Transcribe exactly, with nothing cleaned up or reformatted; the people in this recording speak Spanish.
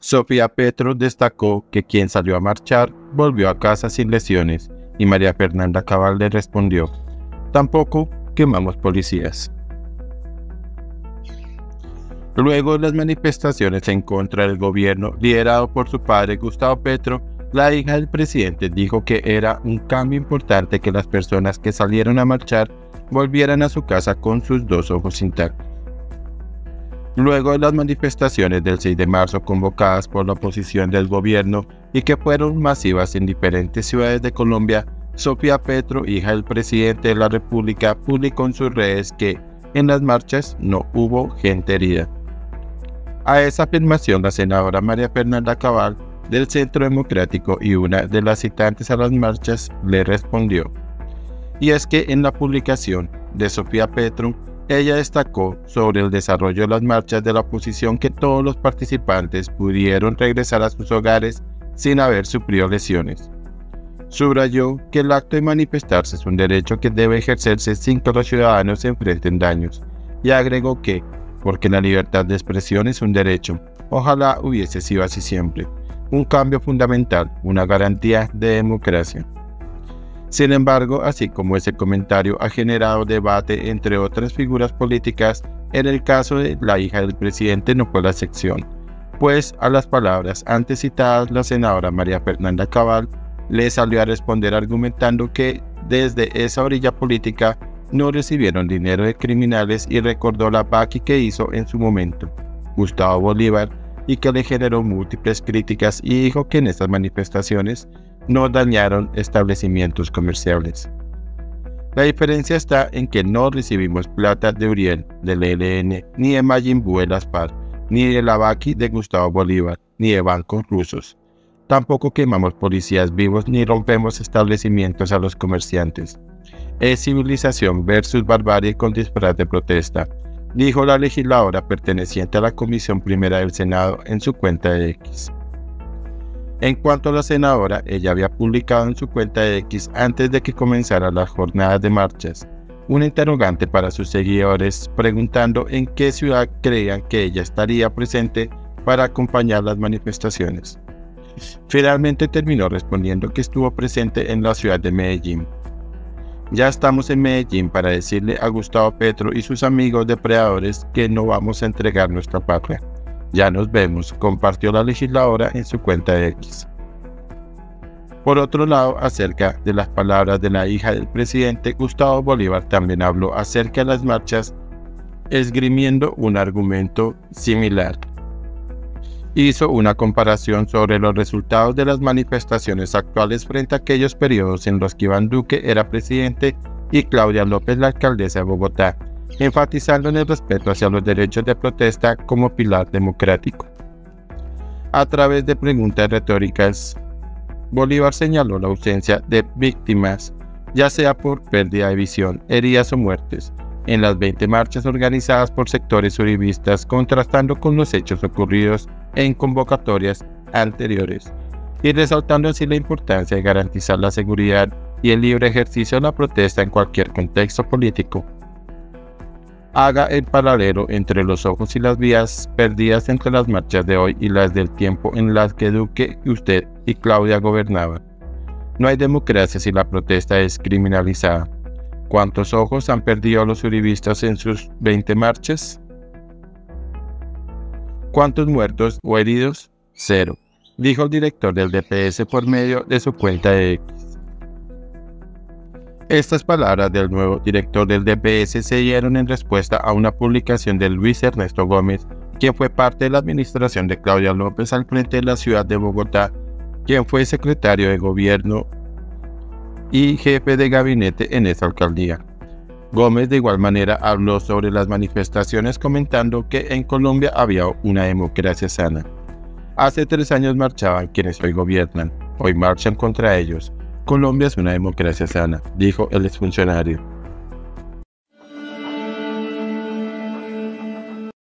Sofía Petro destacó que quien salió a marchar volvió a casa sin lesiones y María Fernanda Cabal le respondió: tampoco quemamos policías. Luego de las manifestaciones en contra del gobierno liderado por su padre Gustavo Petro, la hija del presidente dijo que era un cambio importante que las personas que salieron a marchar volvieran a su casa con sus dos ojos intactos. Luego de las manifestaciones del seis de marzo convocadas por la oposición del gobierno y que fueron masivas en diferentes ciudades de Colombia, Sofía Petro, hija del presidente de la República, publicó en sus redes que en las marchas no hubo gente herida. A esa afirmación, la senadora María Fernanda Cabal, del Centro Democrático y una de las citantes a las marchas, le respondió. Y es que en la publicación de Sofía Petro, ella destacó sobre el desarrollo de las marchas de la oposición que todos los participantes pudieron regresar a sus hogares sin haber sufrido lesiones. Subrayó que el acto de manifestarse es un derecho que debe ejercerse sin que los ciudadanos se enfrenten daños, y agregó que, porque la libertad de expresión es un derecho, ojalá hubiese sido así siempre, un cambio fundamental, una garantía de democracia. Sin embargo, así como ese comentario ha generado debate entre otras figuras políticas, en el caso de la hija del presidente no fue la excepción, pues a las palabras antes citadas la senadora María Fernanda Cabal le salió a responder argumentando que desde esa orilla política no recibieron dinero de criminales y recordó la vaqui que hizo en su momento Gustavo Bolívar y que le generó múltiples críticas, y dijo que en estas manifestaciones no dañaron establecimientos comerciales. La diferencia está en que no recibimos plata de Uriel, del E L N, ni de Majin Buu de las FARC, ni de la vaqui de Gustavo Bolívar, ni de bancos rusos. Tampoco quemamos policías vivos ni rompemos establecimientos a los comerciantes. Es civilización versus barbarie con disfraz de protesta, dijo la legisladora perteneciente a la Comisión Primera del Senado en su cuenta de X. En cuanto a la senadora, ella había publicado en su cuenta de X antes de que comenzaran las jornadas de marchas un interrogante para sus seguidores preguntando en qué ciudad creían que ella estaría presente para acompañar las manifestaciones. Finalmente terminó respondiendo que estuvo presente en la ciudad de Medellín. Ya estamos en Medellín para decirle a Gustavo Petro y sus amigos depredadores que no vamos a entregar nuestra patria. Ya nos vemos, compartió la legisladora en su cuenta de X. Por otro lado, acerca de las palabras de la hija del presidente, Gustavo Bolívar también habló acerca de las marchas, esgrimiendo un argumento similar. Hizo una comparación sobre los resultados de las manifestaciones actuales frente a aquellos periodos en los que Iván Duque era presidente y Claudia López la alcaldesa de Bogotá, enfatizando en el respeto hacia los derechos de protesta como pilar democrático. A través de preguntas retóricas, Bolívar señaló la ausencia de víctimas, ya sea por pérdida de visión, heridas o muertes, en las veinte marchas organizadas por sectores uribistas, contrastando con los hechos ocurridos en convocatorias anteriores, y resaltando así la importancia de garantizar la seguridad y el libre ejercicio de la protesta en cualquier contexto político. Haga el paralelo entre los ojos y las vías perdidas entre las marchas de hoy y las del tiempo en las que Duque, usted y Claudia gobernaban. No hay democracia si la protesta es criminalizada. ¿Cuántos ojos han perdido los uribistas en sus veinte marchas? ¿Cuántos muertos o heridos? Cero, dijo el director del D P S por medio de su cuenta de X. Estas palabras del nuevo director del D P S se dieron en respuesta a una publicación de Luis Ernesto Gómez, quien fue parte de la administración de Claudia López al frente de la ciudad de Bogotá, quien fue secretario de gobierno y jefe de gabinete en esa alcaldía. Gómez de igual manera habló sobre las manifestaciones comentando que en Colombia había una democracia sana. Hace tres años marchaban quienes hoy gobiernan, hoy marchan contra ellos. Colombia es una democracia sana, dijo el exfuncionario.